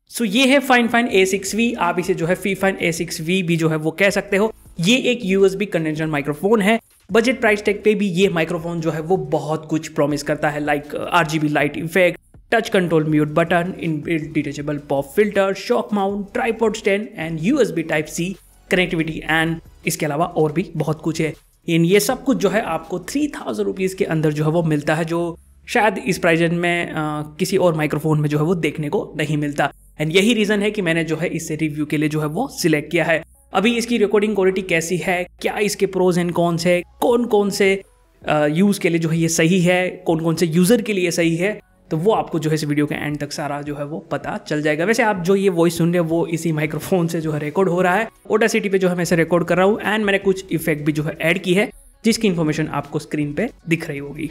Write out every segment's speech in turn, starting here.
सो ये है fine fine A6V, आप इसे जो है फीफाइन A6V भी जो है वो कह सकते हो। ये एक USB कंडेंसर माइक्रोफोन है। बजट प्राइस टैग पे भी ये माइक्रोफोन जो है वो बहुत कुछ प्रॉमिस करता है, like RGB light effect, touch control mute button, inbuilt detachable pop filter, shock mount, tripod stand and USB Type-C connectivity and इसके अलावा और भी बहुत कुछ है। ये सब कुछ जो है आपको 3000 रुपीज़ के अंदर जो है वो मिलता है, जो शायद इस प्राइस रेंज में किसी और माइक्रोफोन में जो है वो देखने को नहीं मिलता। एंड यही रीज़न है कि मैंने जो है इसे रिव्यू के लिए जो है वो सिलेक्ट किया है। अभी इसकी रिकॉर्डिंग क्वालिटी कैसी है, क्या इसके प्रोज एंड कॉन्स है, कौन कौन से यूज़ के लिए जो है ये सही है, कौन कौन से यूज़र के लिए सही है, तो वो आपको जो है इस वीडियो के एंड तक सारा जो है वो पता चल जाएगा। वैसे आप जो ये वॉइस सुन रहे हो वो इसी माइक्रोफोन से जो है रिकॉर्ड हो रहा है। ऑडासिटी पे जो है मैं इसे रिकॉर्ड कर रहा हूँ एंड मैंने कुछ इफेक्ट भी जो है ऐड की है, जिसकी इन्फॉर्मेशन आपको स्क्रीन पे दिख रही होगी।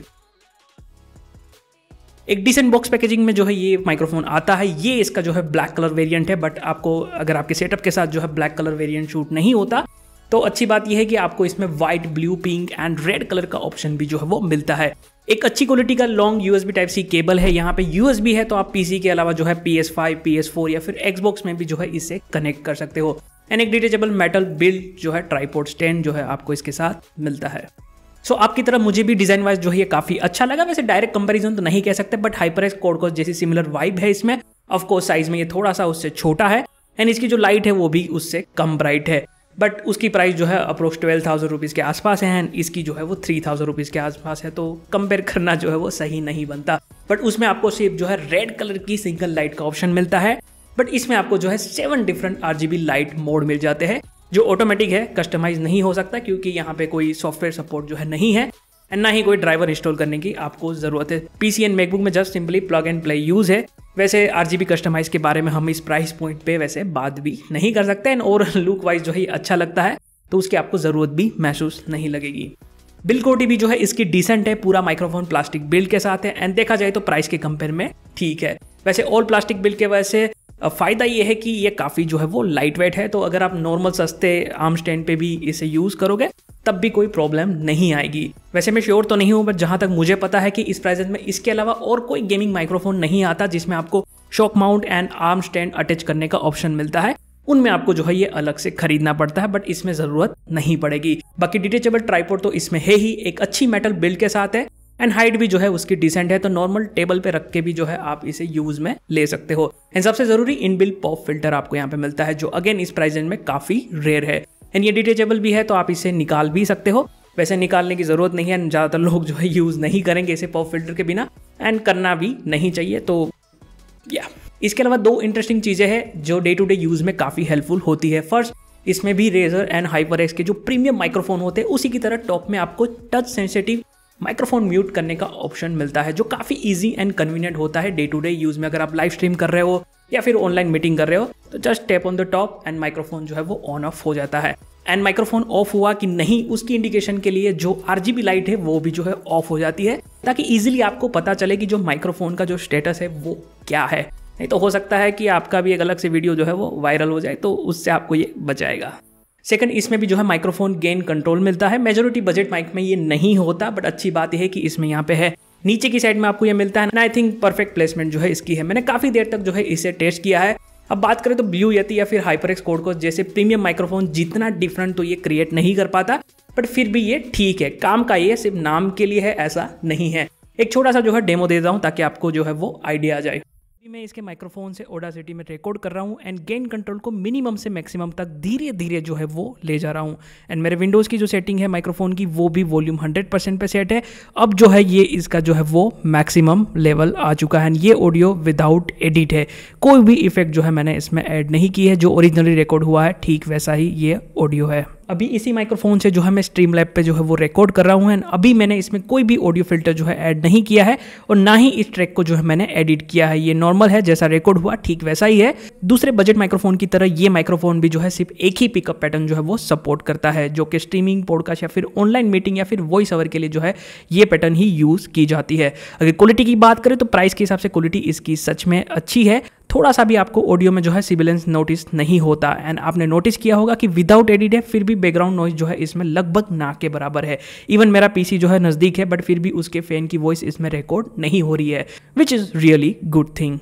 एक डिसेंट बॉक्स पैकेजिंग में जो है ये माइक्रोफोन आता है। ये इसका जो है ब्लैक कलर वेरिएंट है, बट आपको अगर आपके सेटअप के साथ जो है ब्लैक कलर वेरिएंट शूट नहीं होता तो अच्छी बात यह है कि आपको इसमें white, blue, pink and red colour का ऑप्शन भी जो है वो मिलता है। एक अच्छी क्वालिटी का लॉन्ग USB Type-C केबल है। यहाँ पे USB है तो आप PC के अलावा जो है PS5, PS4 या फिर Xbox में भी जो है इसे कनेक्ट कर सकते हो। एंड एक डिटेचेबल मेटल बिल्ड जो है ट्राइपॉड स्टैंड जो है आपको इसके साथ मिलता है। सो आपकी तरफ मुझे भी डिजाइन वाइज जो है ये काफी अच्छा लगा। वैसे डायरेक्ट कंपैरिजन तो नहीं कह सकते, बट HyperX Quad-Core जैसी सिमिलर वाइब है इसमें। ऑफ कोर्स साइज में ये थोड़ा सा उससे छोटा है एंड इसकी जो लाइट है वो भी उससे कम ब्राइट है, बट उसकी प्राइस जो है अप्रोक्स 12,000 रुपीज़ के आसपास है एंड इसकी जो है वो 3,000 रुपीज़ के आसपास है, तो कंपेयर करना जो है वो सही नहीं बनता। बट उसमें आपको सिर्फ जो है रेड कलर की सिंगल लाइट का ऑप्शन मिलता है, बट इसमें आपको जो है 7 डिफरेंट RGB लाइट मोड मिल जाते हैं, जो ऑटोमेटिक है, कस्टमाइज नहीं हो सकता क्योंकि यहाँ पे कोई सॉफ्टवेयर सपोर्ट जो है नहीं है एंड ना ही कोई ड्राइवर इंस्टॉल करने की आपको ज़रूरत है। PC एंड मैकबुक में just simply plug and play use है। वैसे RGB कस्टमाइज के बारे में हम इस प्राइस पॉइंट पे वैसे बात भी नहीं कर सकते एंड और लुक वाइज जो है अच्छा लगता है तो उसकी आपको ज़रूरत भी महसूस नहीं लगेगी। बिल्ड क्वालिटी भी जो है इसकी डिसेंट है। पूरा माइक्रोफोन प्लास्टिक बिल्ड के साथ है एंड देखा जाए तो प्राइस के कंपेयर में ठीक है। वैसे ऑल प्लास्टिक बिल्ड के वजह से फ़ायदा ये है कि ये काफ़ी जो है वो लाइट वेट है, तो अगर आप नॉर्मल सस्ते आर्म स्टैंड पे भी इसे यूज़ करोगे तब भी कोई प्रॉब्लम नहीं आएगी। वैसे मैं श्योर तो नहीं हूँ, बट जहाँ तक मुझे पता है कि इस प्राइस में इसके अलावा और कोई गेमिंग माइक्रोफोन नहीं आता जिसमें आपको shock mount and arm stand attach करने का ऑप्शन मिलता है। उनमें आपको जो है ये अलग से खरीदना पड़ता है, बट इसमें ज़रूरत नहीं पड़ेगी। बाकी डिटेचेबल ट्राइपॉड तो इसमें है ही, एक अच्छी मेटल बिल्ड के साथ है एंड हाइट भी जो है उसकी डिसेंट है, तो नॉर्मल टेबल पे रख के भी जो है आप इसे यूज में ले सकते हो। एंड सबसे जरूरी इनबिल्ट पॉप फिल्टर आपको यहाँ पे मिलता है, जो अगेन इस प्राइस रेंज में काफी रेयर है एंड ये डिटेचेबल भी है, तो आप इसे निकाल भी सकते हो। वैसे निकालने की जरूरत नहीं है, ज्यादातर लोग जो है यूज नहीं करेंगे इसे पॉप फिल्टर के बिना एंड करना भी नहीं चाहिए। तो या इसके अलावा 2 इंटरेस्टिंग चीजें हैं जो डे टू डे यूज में काफी हेल्पफुल होती है। फर्स्ट, इसमें भी रेजर एंड HyperX के जो प्रीमियम माइक्रोफोन होते हैं उसी की तरह टॉप में आपको टच सेंसिटिव माइक्रोफोन म्यूट करने का ऑप्शन मिलता है, जो काफ़ी इजी एंड कन्वीनियंट होता है डे टू डे यूज़ में। अगर आप लाइव स्ट्रीम कर रहे हो या फिर ऑनलाइन मीटिंग कर रहे हो तो just tap on the top and microphone जो है वो ऑन ऑफ हो जाता है। एंड माइक्रोफोन ऑफ हुआ कि नहीं उसकी इंडिकेशन के लिए जो RGB लाइट है वो भी जो है ऑफ हो जाती है, ताकि इजीली आपको पता चले कि जो माइक्रोफोन का जो स्टेटस है वो क्या है। नहीं तो हो सकता है कि आपका भी एक अलग से वीडियो जो है वो वायरल हो जाए, तो उससे आपको ये बचाएगा। सेकंड, इसमें भी जो है माइक्रोफोन गेन कंट्रोल मिलता है। मेजॉरिटी बजट माइक में ये नहीं होता, बट अच्छी बात यह है कि इसमें यहाँ पे है। नीचे की साइड में आपको ये मिलता है, आई थिंक परफेक्ट प्लेसमेंट जो है इसकी है। मैंने काफी देर तक जो है इसे टेस्ट किया है। अब बात करें तो ब्लू यति या फिर HyperX Quad-Core जैसे प्रीमियम माइक्रोफोन जितना डिफरेंट तो ये क्रिएट नहीं कर पाता, बट फिर भी ये ठीक है। काम का ये सिर्फ नाम के लिए है ऐसा नहीं है। एक छोटा सा जो है डेमो दे देता हूँ ताकि आपको जो है वो आइडिया आ जाए। मैं इसके माइक्रोफोन से ऑडासिटी में रिकॉर्ड कर रहा हूँ एंड गेन कंट्रोल को मिनिमम से मैक्सिमम तक धीरे धीरे जो है वो ले जा रहा हूँ। एंड मेरे विंडोज़ की जो सेटिंग है माइक्रोफोन की वो भी वॉल्यूम 100% पे सेट है। अब जो है ये इसका जो है वो मैक्सिमम लेवल आ चुका है एंड ये ऑडियो विदाउट एडिट है। कोई भी इफेक्ट जो है मैंने इसमें ऐड नहीं की है, जो ओरिजिनली रिकॉर्ड हुआ है ठीक वैसा ही ये ऑडियो है। अभी इसी माइक्रोफोन से जो है मैं स्ट्रीमलैब पे जो है वो रिकॉर्ड कर रहा हूँ एंड अभी मैंने इसमें कोई भी ऑडियो फिल्टर जो है ऐड नहीं किया है और ना ही इस ट्रैक को जो है मैंने एडिट किया है। ये नॉर्मल है, जैसा रिकॉर्ड हुआ ठीक वैसा ही है। दूसरे बजट माइक्रोफोन की तरह ये माइक्रोफोन भी जो है सिर्फ एक ही पिकअप पैटर्न जो है वो सपोर्ट करता है, जो कि स्ट्रीमिंग, पॉडकास्ट या फिर ऑनलाइन मीटिंग या फिर वॉइस ओवर के लिए जो है ये पैटर्न ही यूज की जाती है। अगर क्वालिटी की बात करें तो प्राइस के हिसाब से क्वालिटी इसकी सच में अच्छी है। थोड़ा सा भी आपको ऑडियो में जो है सिबिलेंस नोटिस नहीं होता एंड आपने नोटिस किया होगा कि विदाउट एडिट है फिर भी बैकग्राउंड नॉइज जो है इसमें लगभग ना के बराबर है। इवन मेरा PC जो है नज़दीक है बट फिर भी उसके फैन की वॉइस इसमें रिकॉर्ड नहीं हो रही है, which is really good thing.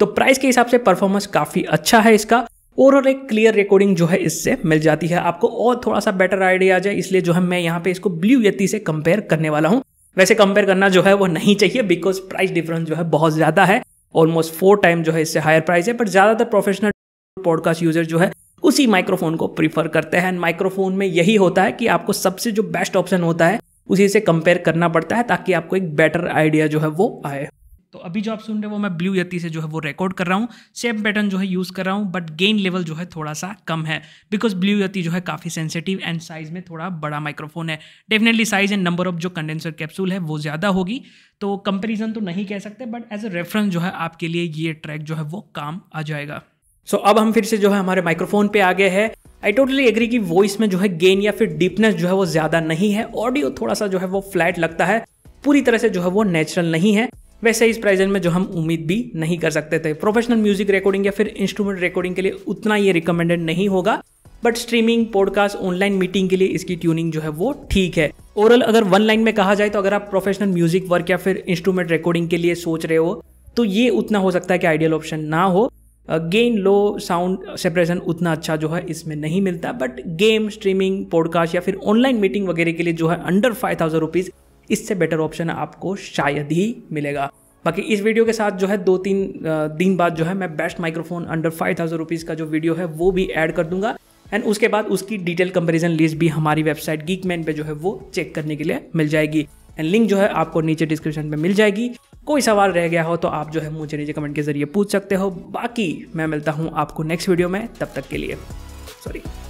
तो प्राइस के हिसाब से परफॉर्मेंस काफ़ी अच्छा है इसका, और एक क्लियर रिकॉर्डिंग जो है इससे मिल जाती है आपको, और थोड़ा सा बेटर आइडिया आ जाए इसलिए जो है मैं यहाँ पे इसको ब्लू यती से कंपेयर करने वाला हूँ। वैसे कंपेयर करना जो है वो नहीं चाहिए, बिकॉज प्राइस डिफरेंस जो है बहुत ज़्यादा है, ऑलमोस्ट 4 टाइम जो है इससे हायर प्राइस है। बट ज़्यादातर प्रोफेशनल पॉडकास्ट यूजर जो है उसी माइक्रोफोन को प्रीफर करते हैं। माइक्रोफोन में यही होता है कि आपको सबसे जो बेस्ट ऑप्शन होता है उसी से कंपेयर करना पड़ता है ताकि आपको एक बेटर आइडिया जो है वो आए। तो अभी जो आप सुन रहे हो वो मैं ब्लू यती से जो है वो रिकॉर्ड कर रहा हूँ, सेम पैटर्न जो है यूज़ कर रहा हूँ, बट गेन लेवल जो है थोड़ा सा कम है, बिकॉज ब्लू यती जो है काफ़ी सेंसिटिव एंड साइज़ में थोड़ा बड़ा माइक्रोफोन है। Definitely size and number of जो कंडेंसर कैप्सूल है वो ज़्यादा होगी, तो कंपेरिजन तो नहीं कह सकते, बट एज अ रेफरेंस जो है आपके लिए ये ट्रैक जो है वो काम आ जाएगा। सो अब हम फिर से जो है हमारे माइक्रोफोन पे आ गए हैं। आई टोटली एग्री कि वॉइस में जो है गेन या फिर डीपनेस जो है वो ज़्यादा नहीं है, ऑडियो थोड़ा सा जो है वो फ्लैट लगता है, पूरी तरह से जो है वो नेचुरल नहीं है। वैसे इस प्राइस में जो हम उम्मीद भी नहीं कर सकते थे। प्रोफेशनल म्यूजिक रिकॉर्डिंग या फिर इंस्ट्रूमेंट रिकॉर्डिंग के लिए उतना ये रिकमेंडेड नहीं होगा, but streaming, podcast, online meeting के लिए इसकी ट्यूनिंग जो है वो ठीक है। ओवरऑल अगर वन लाइन में कहा जाए तो अगर आप प्रोफेशनल म्यूजिक वर्क या फिर इंस्ट्रूमेंट रिकॉर्डिंग के लिए सोच रहे हो तो ये उतना हो सकता है कि आइडियल ऑप्शन ना हो। गेन लो, साउंड सेपरेशन उतना अच्छा जो है इसमें नहीं मिलता, बट गेम, स्ट्रीमिंग, पॉडकास्ट या फिर ऑनलाइन मीटिंग वगैरह के लिए जो है अंडर 5000 रुपीज़ इससे बेटर ऑप्शन आपको शायद ही मिलेगा। बाकी इस वीडियो के साथ जो है 2-3 दिन बाद जो है मैं बेस्ट माइक्रोफोन अंडर 5000 रुपीज़ का जो वीडियो है वो भी ऐड कर दूंगा, एंड उसके बाद उसकी डिटेल कंपैरिजन लिस्ट भी हमारी वेबसाइट गीकमैन पे जो है वो चेक करने के लिए मिल जाएगी, एंड लिंक जो है आपको नीचे डिस्क्रिप्शन में मिल जाएगी। कोई सवाल रह गया हो तो आप जो है मुझे नीचे कमेंट के जरिए पूछ सकते हो। बाकी मैं मिलता हूँ आपको नेक्स्ट वीडियो में, तब तक के लिए सॉरी।